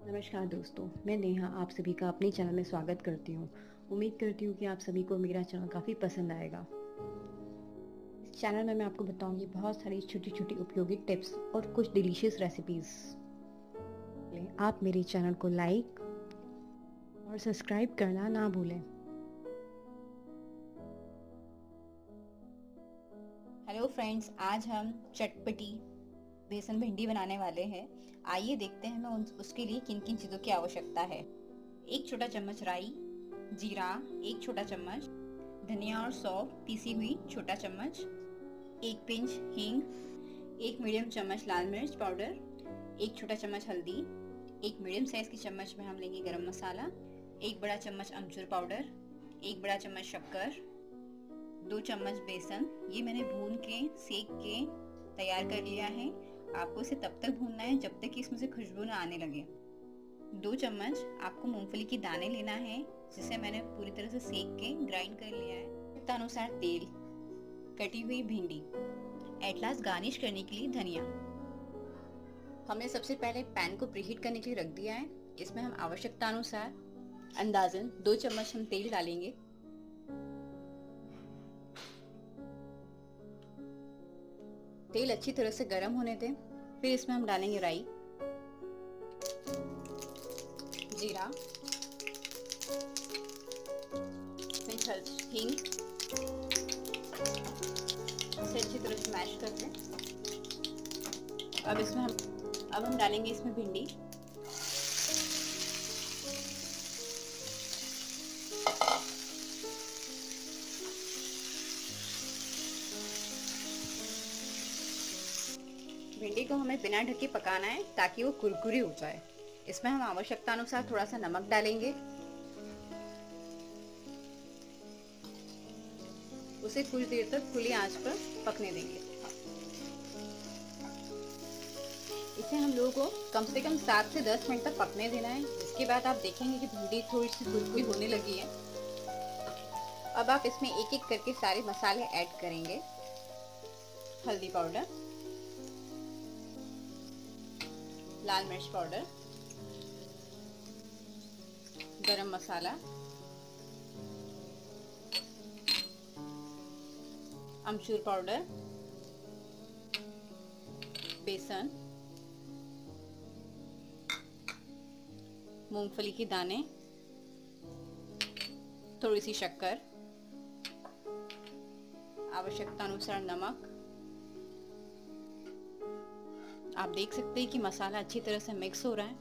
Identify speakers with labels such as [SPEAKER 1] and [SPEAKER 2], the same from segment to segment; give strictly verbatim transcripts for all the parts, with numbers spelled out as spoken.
[SPEAKER 1] नमस्कार दोस्तों, मैं नेहा आप सभी का अपने चैनल में स्वागत करती हूँ। उम्मीद करती हूँ कि आप सभी को मेरा चैनल काफ़ी पसंद आएगा। इस चैनल में मैं आपको बताऊँगी बहुत सारी छोटी छोटी उपयोगी टिप्स और कुछ डिलीशियस रेसिपीज़। आप मेरे चैनल को लाइक और सब्सक्राइब करना ना भूलें।
[SPEAKER 2] हेलो फ्रेंड्स, आज हम चटपटी बेसन भिंडी बनाने वाले हैं। आइए देखते हैं हमें उसके लिए किन किन चीज़ों की आवश्यकता है। एक छोटा चम्मच राई, जीरा एक छोटा चम्मच, धनिया और सौंफ पीसी हुई छोटा चम्मच, एक पिंच हींग, एक मीडियम चम्मच लाल मिर्च पाउडर, एक छोटा चम्मच हल्दी, एक मीडियम साइज की चम्मच में हम लेंगे गरम मसाला, एक बड़ा चम्मच अमचूर पाउडर, एक बड़ा चम्मच शक्कर, दो चम्मच बेसन। ये मैंने भून के सेक के तैयार कर लिया है। आपको इसे तब तक भूनना है जब तक कि इसमें से खुशबू ना आने लगे। दो चम्मच आपको मूंगफली की दाने लेना है, जिसे मैंने पूरी तरह से सेक के ग्राइंड कर लिया है। अनुसार तेल, कटी हुई भिंडी, एट लास्ट गार्निश करने के लिए धनिया। हमने सबसे पहले पैन को प्रीहीट करने के लिए रख दिया है। इसमें हम आवश्यकता अनुसार अंदाजन दो चम्मच हम तेल डालेंगे। तेल अच्छी तरह से गर्म होने दें। फिर इसमें हम डालेंगे राई, जीरा, हींग, इसे अच्छी तरह से मैश कर लें। अब इसमें हम अब हम डालेंगे इसमें भिंडी, भिंडी को हमें बिना ढके पकाना है ताकि वो कुरकुरी हो जाए। इसमें हम आवश्यकता अनुसार थोड़ा सा नमक डालेंगे। उसे कुछ देर तक खुली आंच पर पकने देंगे। इसे हम लोगों को कम से कम सात से दस मिनट तक पकने देना है। इसके बाद आप देखेंगे कि भिंडी थोड़ी सी कुरकुरी होने लगी है। अब आप इसमें एक एक करके सारे मसाले ऐड करेंगे। हल्दी पाउडर, लाल मिर्च पाउडर, गरम मसाला, अमचूर पाउडर, बेसन, मूंगफली के दाने, थोड़ी सी शक्कर, आवश्यकता अनुसार नमक। आप देख सकते हैं कि मसाला अच्छी तरह से मिक्स हो रहा है।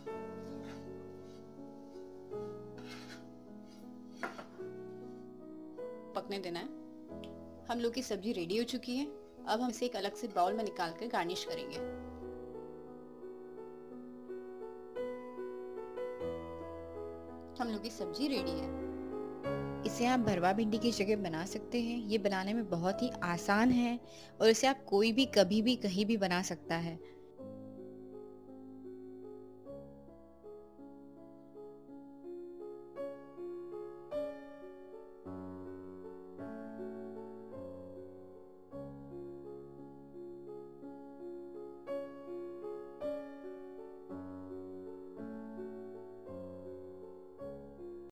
[SPEAKER 2] पकने देना है। हम लोग की सब्जी रेडी हो चुकी है। अब हम इसे एक अलग से बाउल में निकाल कर गार्निश करेंगे। हम लोग की सब्जी रेडी है। इसे आप भरवा भिंडी की जगह बना सकते हैं। ये बनाने में बहुत ही आसान है और इसे आप कोई भी कभी भी कहीं भी बना सकता है।